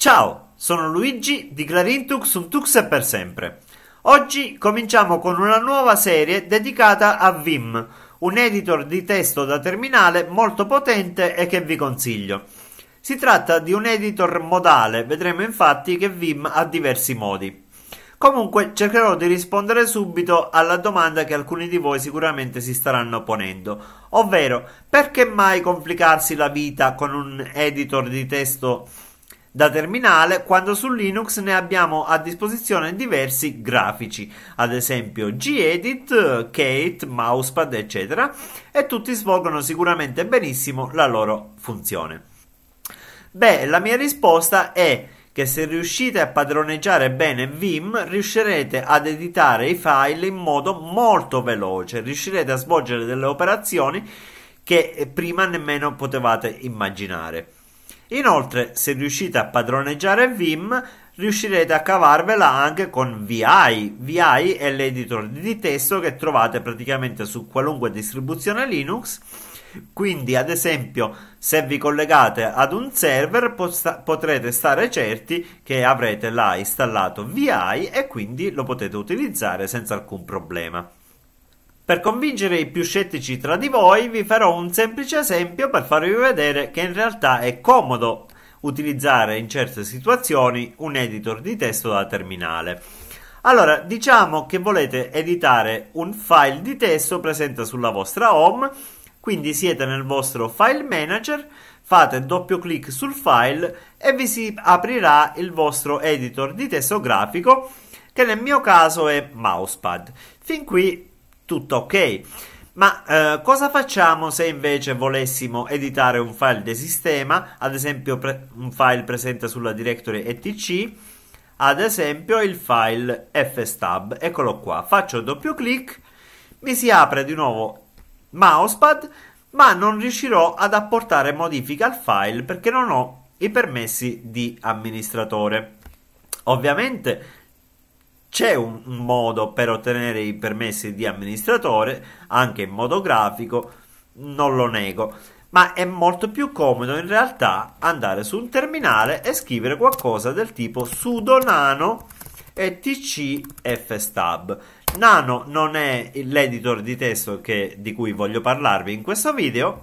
Ciao, sono Luigi di Clarintux, un Tux e per sempre. Oggi cominciamo con una nuova serie dedicata a Vim, un editor di testo da terminale molto potente e che vi consiglio. Si tratta di un editor modale, vedremo infatti che Vim ha diversi modi. Comunque cercherò di rispondere subito alla domanda che alcuni di voi sicuramente si staranno ponendo, ovvero perché mai complicarsi la vita con un editor di testo da terminale quando su Linux ne abbiamo a disposizione diversi grafici, ad esempio gedit, Kate, Mousepad, eccetera, e tutti svolgono sicuramente benissimo la loro funzione. Beh, la mia risposta è che se riuscite a padroneggiare bene Vim, riuscirete ad editare i file in modo molto veloce, riuscirete a svolgere delle operazioni che prima nemmeno potevate immaginare. Inoltre, se riuscite a padroneggiare Vim, riuscirete a cavarvela anche con VI. VI è l'editor di testo che trovate praticamente su qualunque distribuzione Linux. Quindi, ad esempio, se vi collegate ad un server, potrete stare certi che avrete là installato VI e quindi lo potete utilizzare senza alcun problema. Per convincere i più scettici tra di voi, vi farò un semplice esempio per farvi vedere che in realtà è comodo utilizzare in certe situazioni un editor di testo da terminale. Allora, diciamo che volete editare un file di testo presente sulla vostra home, quindi siete nel vostro file manager, fate doppio clic sul file e vi si aprirà il vostro editor di testo grafico, che nel mio caso è Mousepad. Fin qui tutto ok. Ma cosa facciamo se invece volessimo editare un file di sistema, ad esempio un file presente sulla directory etc, ad esempio il file fstab. Eccolo qua, faccio doppio clic, mi si apre di nuovo Mousepad, ma non riuscirò ad apportare modifiche al file perché non ho i permessi di amministratore. Ovviamente c'è un modo per ottenere i permessi di amministratore, anche in modo grafico, non lo nego, ma è molto più comodo in realtà andare su un terminale e scrivere qualcosa del tipo sudo nano etc fstab. Nano non è l'editor di testo di cui voglio parlarvi in questo video,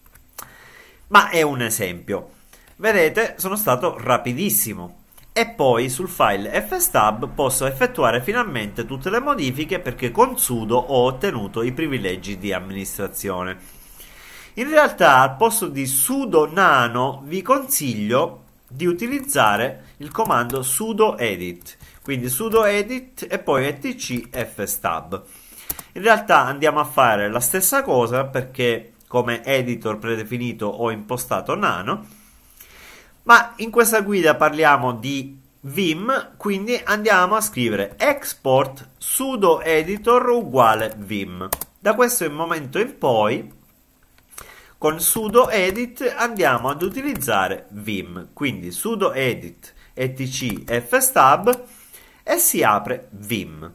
ma è un esempio. Vedete, sono stato rapidissimo. E poi sul file fstab posso effettuare finalmente tutte le modifiche perché con sudo ho ottenuto i privilegi di amministrazione. In realtà al posto di sudo nano vi consiglio di utilizzare il comando sudo edit, quindi sudo edit e poi etc fstab. In realtà andiamo a fare la stessa cosa perché come editor predefinito ho impostato nano, ma in questa guida parliamo di Vim, quindi andiamo a scrivere export sudo editor uguale Vim. Da questo momento in poi con sudo edit andiamo ad utilizzare Vim, quindi sudo edit etc fstab e si apre Vim.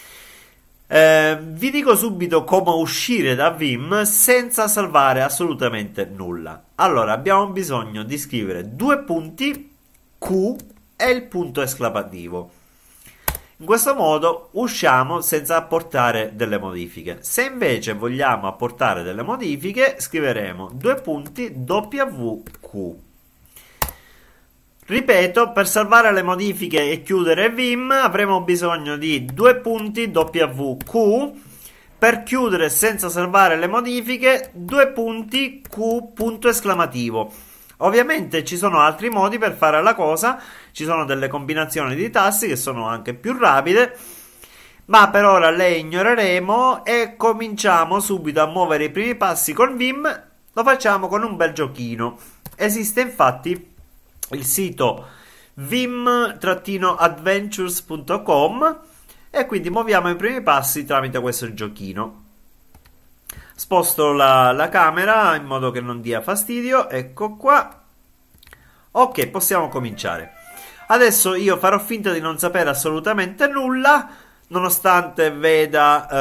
Vi dico subito come uscire da Vim senza salvare assolutamente nulla. Allora abbiamo bisogno di scrivere due punti Q e il punto esclamativo. In questo modo usciamo senza apportare delle modifiche. Se invece vogliamo apportare delle modifiche, scriveremo due punti WQ. Ripeto, per salvare le modifiche e chiudere Vim avremo bisogno di due punti WQ. Per chiudere senza salvare le modifiche, due punti Q punto esclamativo. Ovviamente ci sono altri modi per fare la cosa, ci sono delle combinazioni di tasti che sono anche più rapide, ma per ora le ignoreremo e cominciamo subito a muovere i primi passi con Vim. Lo facciamo con un bel giochino. Esiste infatti il sito vim-adventures.com e quindi muoviamo i primi passi tramite questo giochino. Sposto la camera in modo che non dia fastidio. Ecco qua. Ok, possiamo cominciare. Adesso io farò finta di non sapere assolutamente nulla, nonostante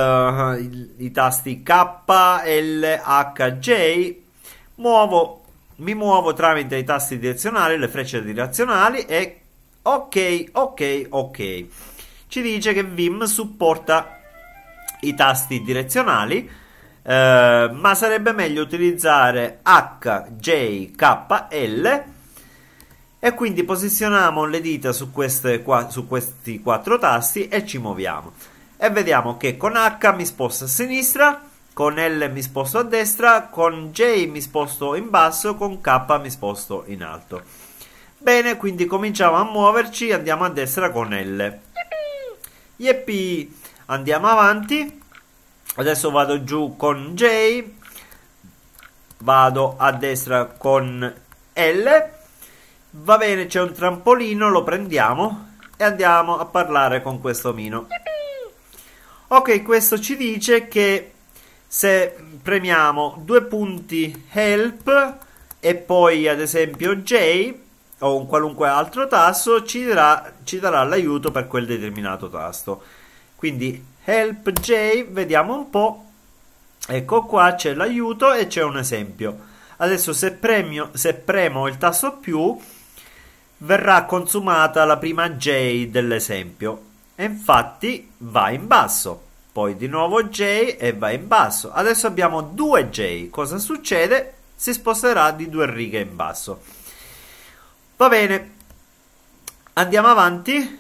veda i tasti K, L, H, J. Muovo mi muovo tramite i tasti direzionali, le frecce direzionali e ok, ok, ok. Ci dice che Vim supporta i tasti direzionali, ma sarebbe meglio utilizzare H, J, K, L, e quindi posizioniamo le dita su questi 4 tasti e ci muoviamo. E vediamo che con H mi sposto a sinistra, con L mi sposto a destra, con J mi sposto in basso, con K mi sposto in alto. Bene, quindi cominciamo a muoverci, andiamo a destra con L. Yippee! Andiamo avanti. Adesso vado giù con J, vado a destra con L. Va bene, c'è un trampolino, lo prendiamo e andiamo a parlare con questo omino. Ok, questo ci dice che se premiamo 2 punti help e poi ad esempio J o un qualunque altro tasto ci darà l'aiuto per quel determinato tasto. Quindi help J, vediamo un po'. Ecco qua c'è l'aiuto e c'è un esempio. Adesso se premo il tasto più verrà consumata la prima J dell'esempio e infatti va in basso. Poi di nuovo J e va in basso. Adesso abbiamo 2 J. Cosa succede? Si sposterà di 2 righe in basso. Va bene. Andiamo avanti.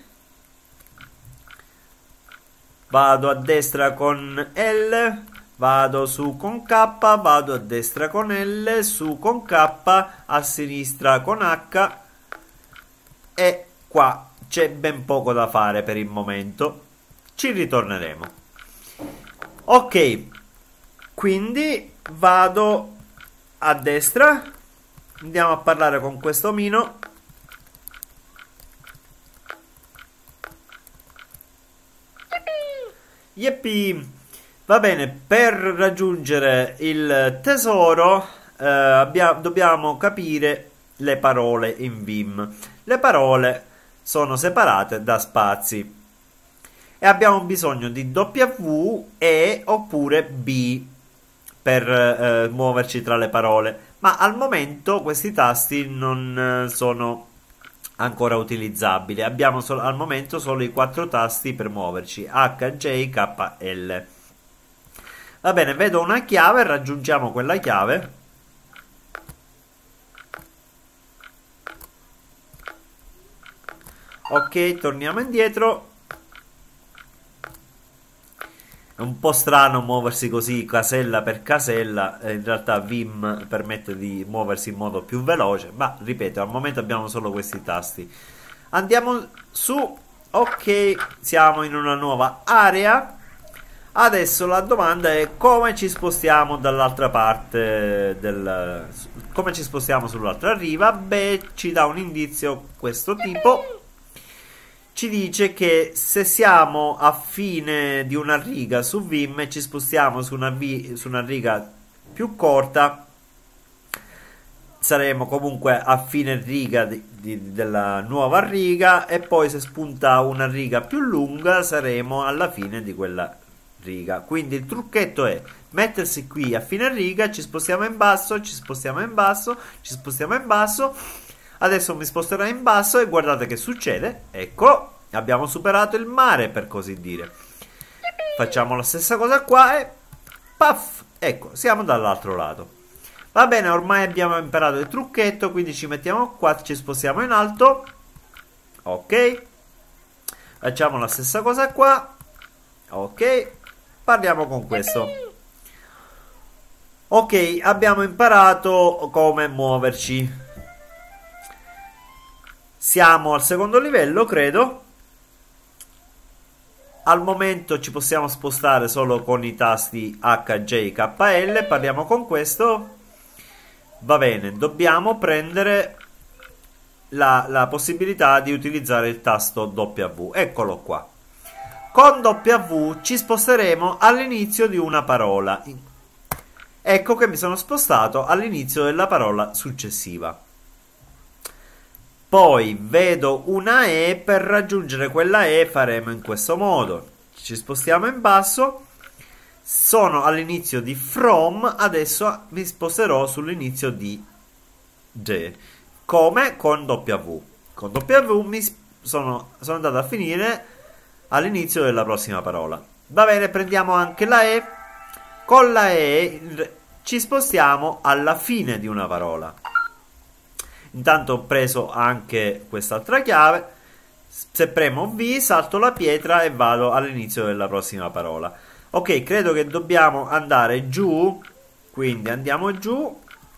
Vado a destra con L, vado su con K, vado a destra con L, su con K, a sinistra con H e qua c'è ben poco da fare per il momento. Ci ritorneremo. Ok, quindi vado a destra, andiamo a parlare con questo omino. Yippee! Va bene, per raggiungere il tesoro dobbiamo capire le parole in Vim. Le parole sono separate da spazi e abbiamo bisogno di W, E oppure B per muoverci tra le parole, ma al momento questi tasti non sono ancora utilizzabili. Abbiamo al momento solo i 4 tasti per muoverci: H, J, K, L. Va bene, vedo una chiave, raggiungiamo quella chiave. Ok, torniamo indietro. È un po' strano muoversi così casella per casella, in realtà Vim permette di muoversi in modo più veloce, ma ripeto, al momento abbiamo solo questi tasti. Andiamo su, ok, siamo in una nuova area. Adesso la domanda è come ci spostiamo dall'altra parte come ci spostiamo sull'altra riva. Beh, ci dà un indizio questo tipo. Ci dice che se siamo a fine di una riga su Vim e ci spostiamo su una riga più corta, saremo comunque a fine riga della nuova riga, e poi se spunta una riga più lunga saremo alla fine di quella riga. Quindi il trucchetto è mettersi qui a fine riga, ci spostiamo in basso, ci spostiamo in basso, ci spostiamo in basso. Adesso mi sposterò in basso e guardate che succede. Ecco, abbiamo superato il mare, per così dire. Facciamo la stessa cosa qua e paf, ecco, siamo dall'altro lato. Va bene, ormai abbiamo imparato il trucchetto, quindi ci mettiamo qua, ci spostiamo in alto. Ok, facciamo la stessa cosa qua. Ok, parliamo con questo. Ok, abbiamo imparato come muoverci. Siamo al secondo livello, credo. Al momento ci possiamo spostare solo con i tasti H, J, K, L. Parliamo con questo. Va bene, dobbiamo prendere la possibilità di utilizzare il tasto W. Eccolo qua. Con W ci sposteremo all'inizio di una parola. Ecco che mi sono spostato all'inizio della parola successiva. Poi vedo una E, per raggiungere quella E faremo in questo modo. Ci spostiamo in basso. Sono all'inizio di from, adesso mi sposterò sull'inizio di G. Come? Con W. Con W sono andato a finire all'inizio della prossima parola. Va bene, prendiamo anche la E. Con la E ci spostiamo alla fine di una parola. Intanto ho preso anche quest'altra chiave. Se premo V, salto la pietra e vado all'inizio della prossima parola. Ok, credo che dobbiamo andare giù, quindi andiamo giù,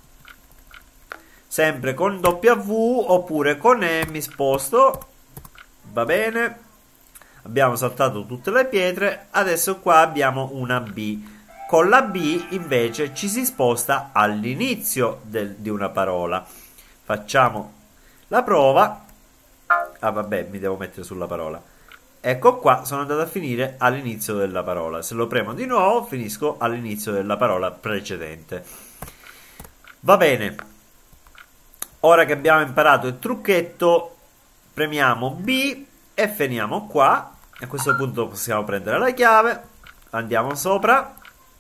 sempre con W oppure con E mi sposto. Va bene, abbiamo saltato tutte le pietre, adesso qua abbiamo una B. Con la B invece ci si sposta all'inizio di una parola. Facciamo la prova. Ah vabbè, mi devo mettere sulla parola. Ecco qua, sono andato a finire all'inizio della parola. Se lo premo di nuovo, finisco all'inizio della parola precedente. Va bene. Ora che abbiamo imparato il trucchetto, premiamo B e finiamo qua. A questo punto possiamo prendere la chiave. Andiamo sopra.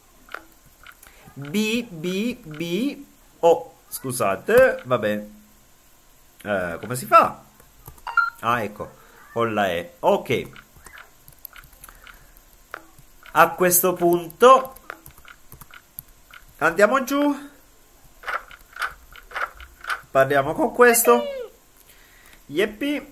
B, B, B. Oh, scusate, va bene. Come si fa? Ah, ecco, con la E. Ok. A questo punto andiamo giù. Parliamo con questo. Yeppi.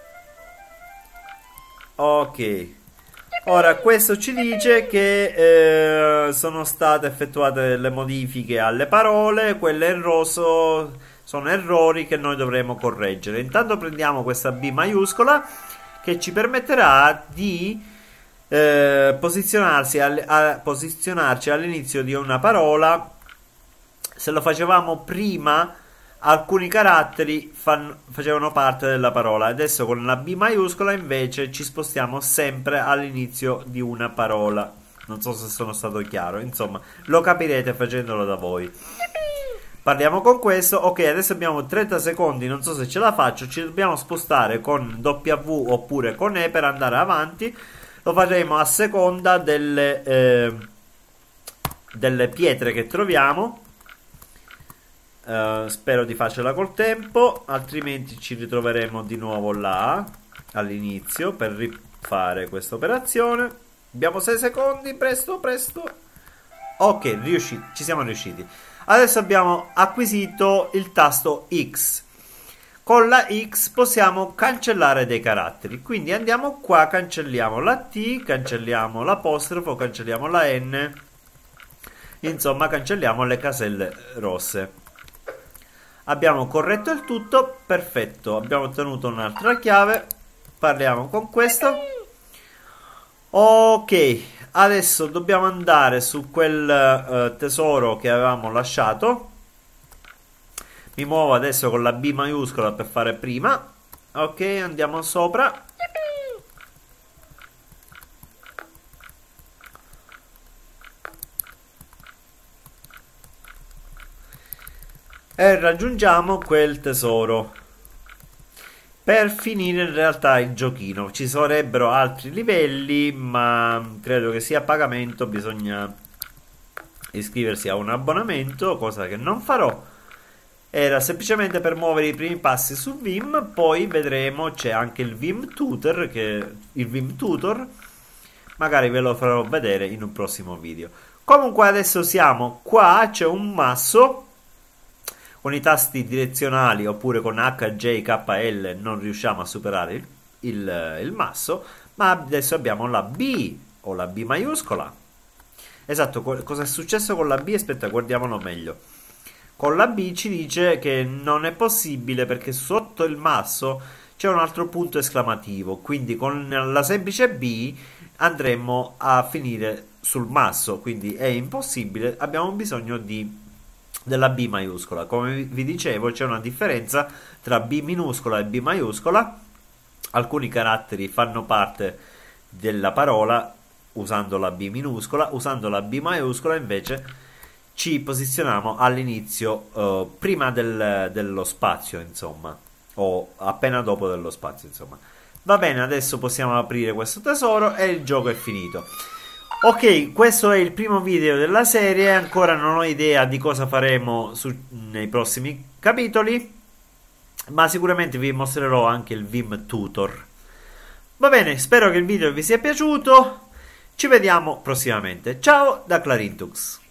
Ok. Ora questo ci dice che sono state effettuate delle modifiche alle parole. Quelle in rosso sono errori che noi dovremo correggere. Intanto prendiamo questa B maiuscola che ci permetterà di posizionarci all'inizio di una parola. Se lo facevamo prima, alcuni caratteri facevano parte della parola. Adesso con la B maiuscola invece ci spostiamo sempre all'inizio di una parola. Non so se sono stato chiaro, insomma lo capirete facendolo da voi. Parliamo con questo. Ok, adesso abbiamo 30 secondi, non so se ce la faccio. Ci dobbiamo spostare con W oppure con E per andare avanti. Lo faremo a seconda delle pietre che troviamo. Spero di farcela col tempo, altrimenti ci ritroveremo di nuovo là all'inizio per rifare questa operazione. Abbiamo 6 secondi, presto, presto. Ok, ci siamo riusciti. Adesso abbiamo acquisito il tasto X. Con la X possiamo cancellare dei caratteri. Quindi andiamo qua, cancelliamo la T, cancelliamo l'apostrofo, cancelliamo la N. Insomma, cancelliamo le caselle rosse. Abbiamo corretto il tutto, perfetto. Abbiamo ottenuto un'altra chiave. Parliamo con questo. Ok, adesso dobbiamo andare su quel tesoro che avevamo lasciato. Mi muovo adesso con la B maiuscola per fare prima. Ok, andiamo sopra. E raggiungiamo quel tesoro. Per finire in realtà il giochino ci sarebbero altri livelli, ma credo che sia a pagamento, bisogna iscriversi a un abbonamento, cosa che non farò. Era semplicemente per muovere i primi passi su Vim. Poi vedremo, c'è anche il Vim Tutor, magari ve lo farò vedere in un prossimo video. Comunque adesso siamo qua, c'è un masso. Con i tasti direzionali oppure con HJKL non riusciamo a superare il masso, ma adesso abbiamo la B o la B maiuscola. Esatto, cosa è successo con la B? Aspetta, guardiamolo meglio. Con la B ci dice che non è possibile perché sotto il masso c'è un altro punto esclamativo, quindi con la semplice B andremo a finire sul masso, quindi è impossibile, abbiamo bisogno della B maiuscola. Come vi dicevo, c'è una differenza tra B minuscola e B maiuscola. Alcuni caratteri fanno parte della parola usando la B minuscola, usando la B maiuscola invece ci posizioniamo all'inizio, prima dello spazio, insomma, o appena dopo dello spazio, insomma. Va bene, adesso possiamo aprire questo tesoro e il gioco è finito. Ok, questo è il primo video della serie, ancora non ho idea di cosa faremo nei prossimi capitoli, ma sicuramente vi mostrerò anche il Vim Tutor. Va bene, spero che il video vi sia piaciuto, ci vediamo prossimamente. Ciao da Clarintux.